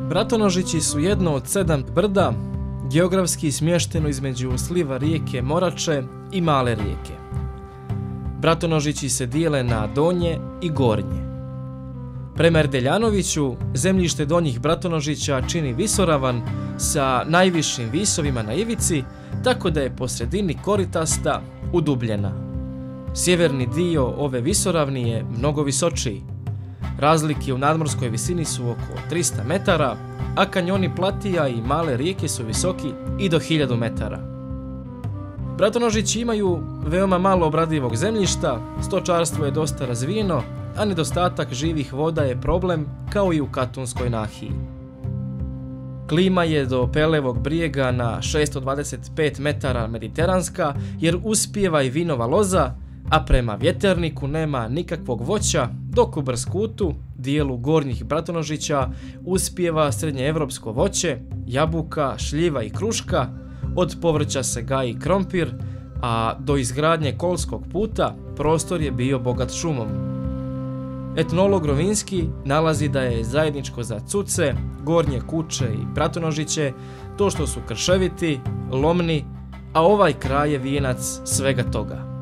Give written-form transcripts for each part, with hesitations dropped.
Bratonožići su jedno od 7 brda, geografski smješteno između sliva rijeke Morače i Male rijeke. Bratonožići se dijele na donje i gornje. Prema Erdeljanoviću, zemljište donjih Bratonožića čini visoravan sa najvišim visovima na ivici, tako da je po sredini koritasta udubljena. Sjeverni dio ove visoravni je mnogo visočiji. Razlike u nadmorskoj visini su oko 300 metara, a kanjoni Platija i Male rijeke su visoki i do 1000 metara. Bratonožići imaju veoma malo obradivog zemljišta, stočarstvo je dosta razvijeno, a nedostatak živih voda je problem kao i u Katunskoj nahiji. Klima je do Pelevog brijega na 625 metara mediteranska jer uspijeva i vinova loza, a prema Vjeterniku nema nikakvog voća, dok u Brskutu, dijelu gornjih Bratonožića, uspijeva srednjeevropsko voće, jabuka, šljiva i kruška, od povrća se gaji krompir, a do izgradnje kolskog puta prostor je bio bogat šumom. Etnolog Rovinski nalazi da je zajedničko za Cuce, Gornje Kuče i Bratonožiće to što su krševiti, lomni, a ovaj kraj je vijenac svega toga.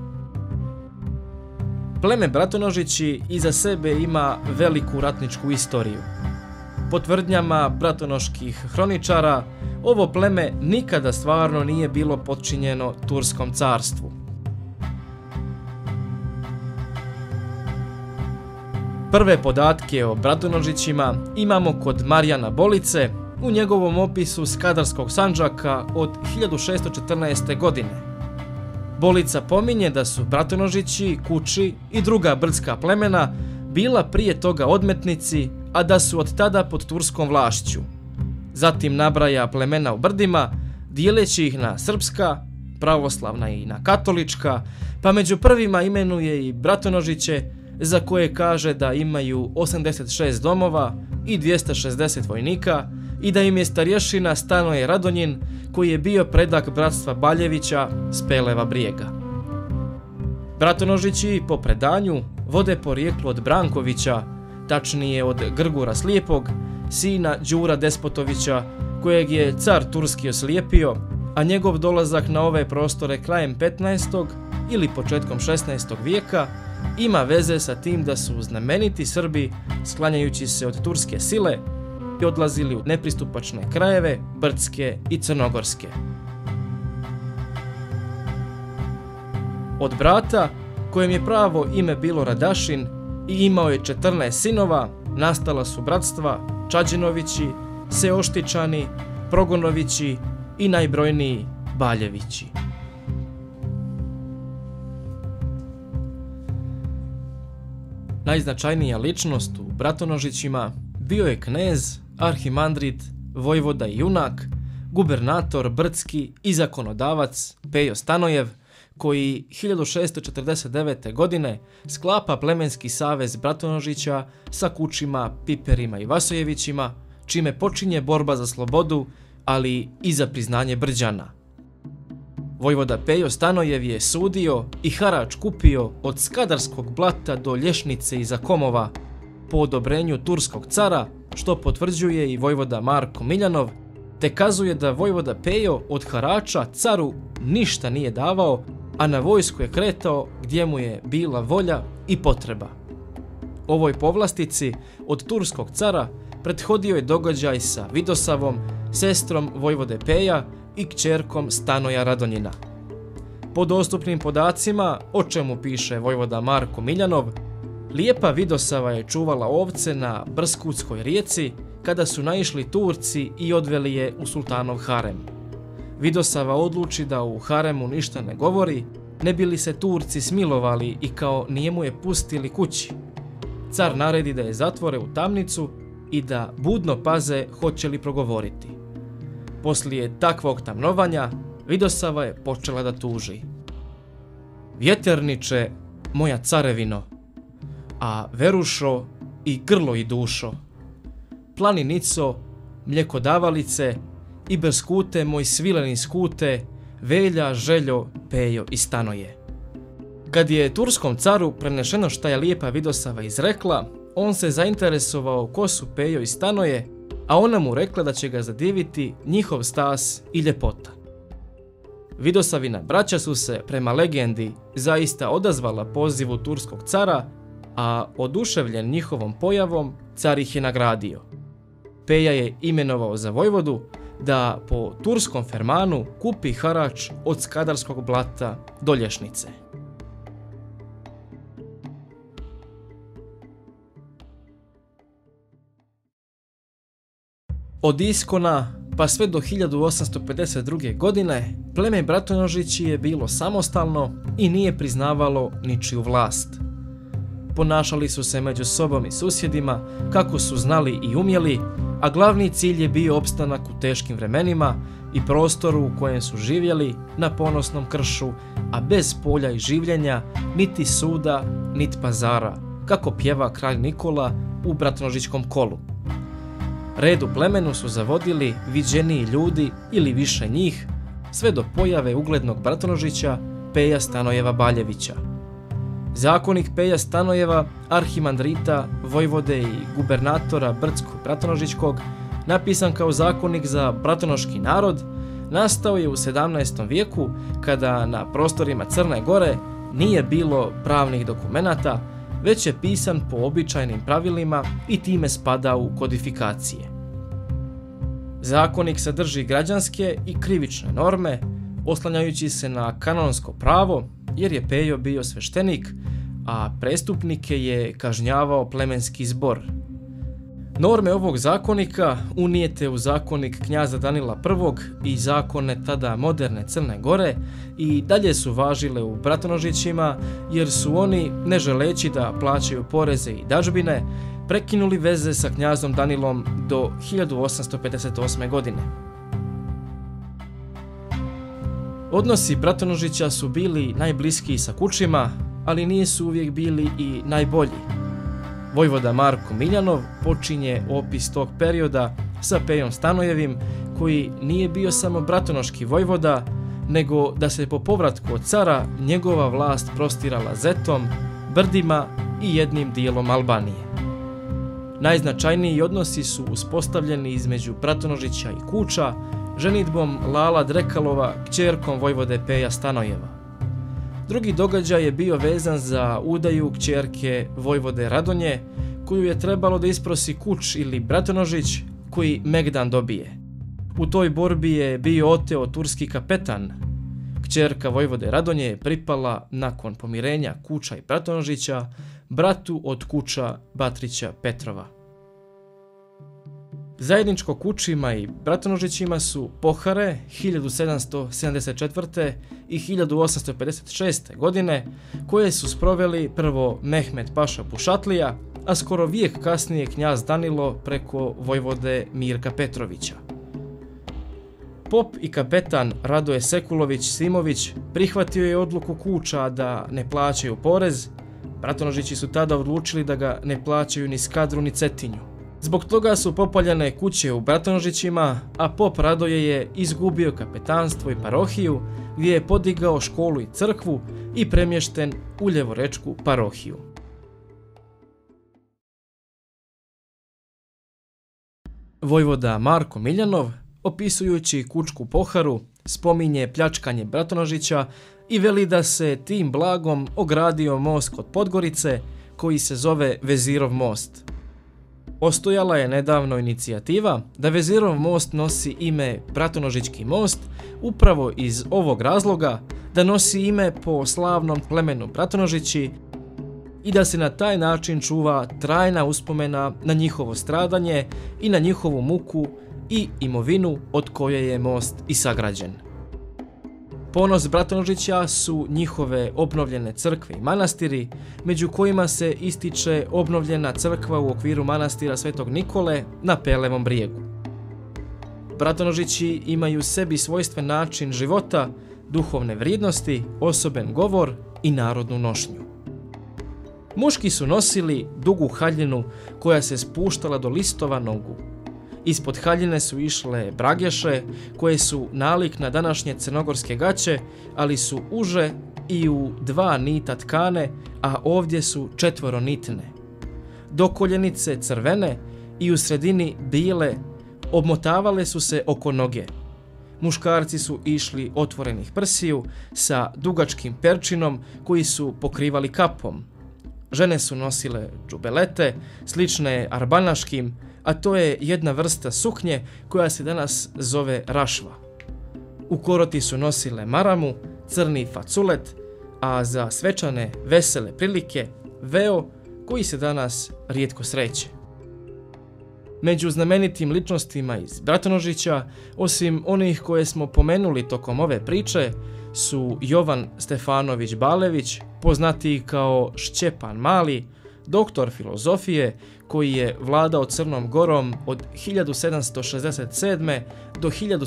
Pleme Bratonožići iza sebe ima veliku ratničku istoriju. Po tvrdnjama bratonoških hroničara, ovo pleme nikada stvarno nije bilo potčinjeno Turskom carstvu. Prve podatke o Bratonožićima imamo kod Marijana Bolice u njegovom opisu Skadarskog Sandžaka od 1614. godine. Bolica pominje da su Bratonožići, Kuči i druga brdska plemena bila prije toga odmetnici, a da su od tada pod turskom vlašću. Zatim nabraja plemena u brdima, dijeleći ih na srpska, pravoslavna i na katolička, pa među prvima imenuje i Bratonožiće, za koje kaže da imaju 86 domova i 260 vojnika i da im je starješina Stanoje Radonjin, koji je bio predak bratstva Baljevića s Peleva brijega. Bratonožići po predanju vode porijeklo od Brankovića, tačnije od Grgura Slijepog, sina Đura Despotovića, kojeg je car Turski oslijepio, a njegov dolazak na ove prostore krajem 15. ili početkom 16. vijeka ima veze sa tim da su znameniti Srbi, sklanjajući se od turske sile, i odlazili u nepristupačne krajeve, brdske i crnogorske. Od brata, kojem je pravo ime bilo Radašin i imao je 14 sinova, nastala su bratstva Čađinovići, Seoštičani, Progonovići i najbrojniji Baljevići. Najznačajnija ličnost u Bratonožićima bio je knez, arhimandrit, vojvoda i junak, gubernator brdski i zakonodavac Pejo Stanojev, koji 1649. godine sklapa plemenski savez Bratonožića sa Kučima, Piperima i Vasojevićima, čime počinje borba za slobodu, ali i za priznanje Brđana. Vojvoda Pejo Stanojev je sudio i harač kupio od Skadarskog Blata do Lješnice i Zakomova po odobrenju turskog cara, što potvrđuje i vojvoda Marko Miljanov, te kazuje da vojvoda Pejo od harača caru ništa nije davao, a na vojsku je kretao gdje mu je bila volja i potreba. Ovoj povlastici od turskog cara prethodio je događaj sa Vidosavom, sestrom vojvode Peja i kćerkom Stanoja Radonjina. Po dostupnim podacima, o čemu piše vojvoda Marko Miljanov, lijepa Vidosava je čuvala ovce na Brskutskoj rijeci kada su naišli Turci i odveli je u sultanov harem. Vidosava odluči da u haremu ništa ne govori, ne bi li se Turci smilovali i kao nije mu je pustili kući. Car naredi da je zatvore u tamnicu i da budno paze hoće li progovoriti. Poslije takvog tamnovanja, Vidosava je počela da tuži. Vjeterniče, moja carevino, a verušo i grlo i dušo, planinico, mljekodavalice i Brskute moj svileni skute, Velja, Željo, Pejo i Stanoje. Kad je turskom caru prenešeno šta je lijepa Vidosava izrekla, on se zainteresovao ko su Pejo i Stanoje a ona mu rekla da će ga zadiviti njihov stas i ljepota. Vidosavina braća su se, prema legendi, zaista odazvala pozivu turskog cara, a oduševljen njihovom pojavom, car ih je nagradio. Peja je imenovao za vojvodu da po turskom fermanu kupi harač od Skadarskog blata do Lješnice. Od Iskona pa sve do 1852. godine pleme Bratonožići je bilo samostalno i nije priznavalo ničiju vlast. Ponašali su se među sobom i susjedima kako su znali i umjeli, a glavni cilj je bio opstanak u teškim vremenima i prostoru u kojem su živjeli na ponosnom kršu, a bez polja i življenja, niti suda, niti pazara, kako pjeva kralj Nikola u Bratonožićkom kolu. Red u plemenu su zavodili viđeniji ljudi ili više njih, sve do pojave uglednog Bratonožića Peja Stanojeva Baljevića. Zakonik Peja Stanojeva, arhimandrita, vojvode i gubernatora Brdsko-Bratonožićkog, napisan kao zakonik za bratonoški narod, nastao je u 17. vijeku kada na prostorima Crne Gore nije bilo pravnih dokumenata, već je pisan po običajnim pravilima i time spada u kodifikacije. Zakonik sadrži građanske i krivične norme, oslanjajući se na kanonsko pravo, jer je Pejo bio sveštenik, a prestupnike je kažnjavao plemenski zbor. Norme ovog zakonika unijete u zakonik knjaza Danila I i zakone tada moderne Crne Gore i dalje su važile u Bratonožićima, jer su oni, ne želeći da plaćaju poreze i dažbine, prekinuli veze sa knjazom Danilom do 1858. godine. Odnosi Bratonožića su bili najbliskiji sa kučima, ali nisu uvijek bili i najbolji. Vojvoda Marko Miljanov počinje opis tog perioda sa Pejom Stanojevim, koji nije bio samo bratonoški vojvoda, nego da se po povratku od cara njegova vlast prostirala Zetom, Brdima i jednim dijelom Albanije. Najznačajniji odnosi su uspostavljeni između Bratonožića i Kuča, ženidbom Lala Drekalova kćerkom vojvode Peja Stanojeva. Drugi događaj je bio vezan za udaju kćerke vojvode Radonje, koju je trebalo da isprosi Kuč ili Bratonožić, koji Megdan dobije. U toj borbi je bio oteo turski kapetan. Kćerka vojvode Radonje je pripala, nakon pomirenja Kuča i Bratonožića, bratu od Kuča Batrića Petrova. Zajedničko Kučima i Bratonožićima su pohare 1774. i 1856. godine, koje su sproveli prvo Mehmed Paša Pušatlija, a skoro vijek kasnije knjaz Danilo preko vojvode Mirka Petrovića. Pop i kapetan Radoje Sekulović Simović prihvatio je odluku Kuča da ne plaćaju porez. Bratonožići su tada odlučili da ga ne plaćaju ni Skadru ni Cetinju. Zbog toga su popaljene kuće u Bratonožićima, a pop Radoje je izgubio kapetanstvo i parohiju, gdje je podigao školu i crkvu i premješten u Ljevorečku parohiju. Vojvoda Marko Miljanov, opisujući kučku poharu, spominje pljačkanje Bratonožića i veli da se tim blagom ogradio most kod Podgorice, koji se zove Vezirov most. Postojala je nedavno inicijativa da Vezirov most nosi ime Bratonožićki most, upravo iz ovog razloga da nosi ime po slavnom plemenu Bratonožići i da se na taj način čuva trajna uspomena na njihovo stradanje i na njihovu muku i imovinu od koje je most i sagrađen. Ponos Bratonožića su njihove obnovljene crkve i manastiri, među kojima se ističe obnovljena crkva u okviru manastira Svetog Nikole na Pelevom brijegu. Bratonožići imaju sebi svojstven način života, duhovne vrijednosti, osoben govor i narodnu nošnju. Muški su nosili dugu haljinu koja se spuštala do listova nogu. Ispod haljine su išle bragješe, koje su nalik na današnje crnogorske gaće, ali su uže i u 2 nita tkane, a ovdje su 4 nitne. Do koljenice crvene i u sredini bijele, obmotavale su se oko noge. Muškarci su išli otvorenih prsiju sa dugačkim perčinom koji su pokrivali kapom. Žene su nosile džubelete, slične arbanaškim, a to je jedna vrsta suknje koja se danas zove rašva. U koroti su nosile maramu, crni faculet, a za svečane vesele prilike veo koji se danas rijetko sreće. Među znamenitim ličnostima iz Bratonožića, osim onih koje smo pomenuli tokom ove priče, su Jovan Stefanović Balević, poznatiji kao Šćepan Mali, doktor filozofije koji je vladao Crnom Gorom od 1767. do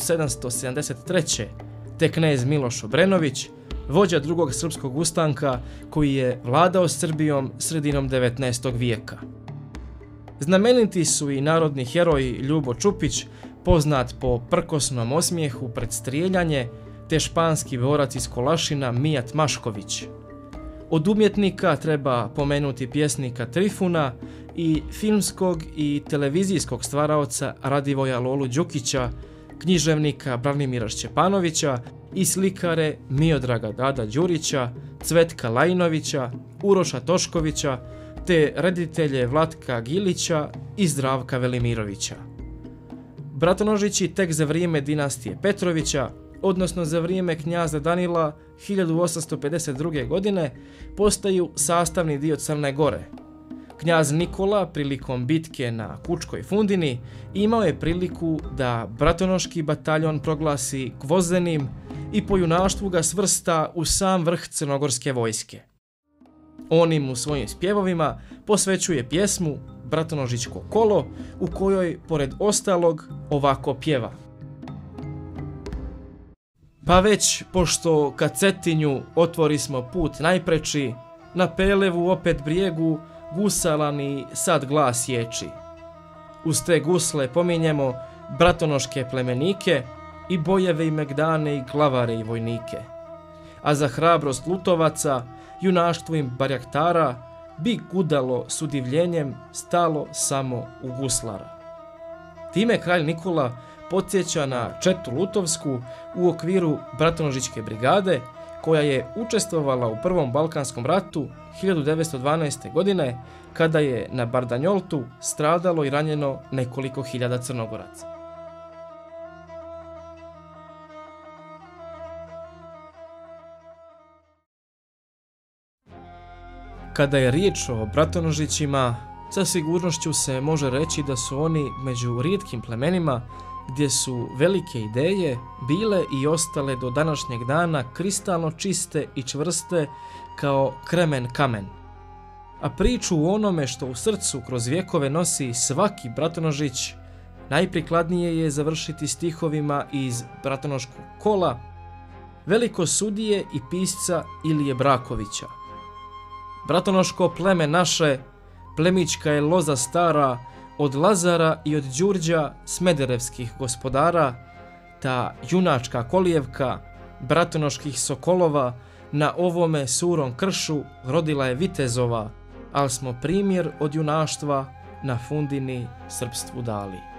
1773. te knez Miloš Obrenović, vođa drugog srpskog ustanka koji je vladao Srbijom sredinom 19. vijeka. Znameniti su i narodni heroj Ljubo Čupić, poznat po prkosnom osmijehu pred strijeljanje, te španski borac iz Kolašina Mijat Mašković. Od umjetnika treba pomenuti pjesnika Trifuna i filmskog i televizijskog stvaraoca Radivoja Lolu Đukića, književnika Branimira Šćepanovića i slikare Miodraga Dada Đurića, Cvetka Lajinovića, Uroša Toškovića, te reditelje Vlatka Gilića i Zdravka Velimirovića. Bratonožići tek za vrijeme dinastije Petrovića, odnosno za vrijeme knjaza Danila 1852. godine, postaju sastavni dio Crne Gore. Knjaz Nikola prilikom bitke na Kučkoj Fundini imao je priliku da bratonoški bataljon proglasi gvozdenim i po junaštvu ga svrsta u sam vrh crnogorske vojske. On im u svojim spjevovima posvećuje pjesmu Bratonožićko kolo, u kojoj, pored ostalog, ovako pjeva. Pa već, pošto ka Cetinju otvorismo put najpreči, na Pelevu opet brijegu gusalani sad glas ječi. Uz te gusle pominjemo bratonoške plemenike i bojeve i megdane i glavare i vojnike. A za hrabrost lutovaca, junaštvo im barjaktara, bi gudalo s udivljenjem stalo samo u guslara. Time kralj Nikola podsjeća na četu Lutovsku u okviru Bratonožićke brigade, koja je učestvovala u Prvom Balkanskom ratu 1912. godine, kada je na Bardanjoltu stradalo i ranjeno nekoliko hiljada Crnogoraca. Kada je riječ o Bratonožićima, sa sigurnošću se može reći da su oni među rijetkim plemenima gdje su velike ideje bile i ostale do današnjeg dana kristalno čiste i čvrste kao kremen kamen. A priču o onome što u srcu kroz vjekove nosi svaki Bratonožić najprikladnije je završiti stihovima iz Bratonoškog kola velikosudije i pisca Ilije Brakovića. Bratonoško pleme naše, plemićka je loza stara, od Lazara i od Đurđa smederevskih gospodara, ta junačka kolijevka bratonoških sokolova na ovome surom kršu rodila je vitezova, al smo primjer od junaštva na Fundini srpstvu dali.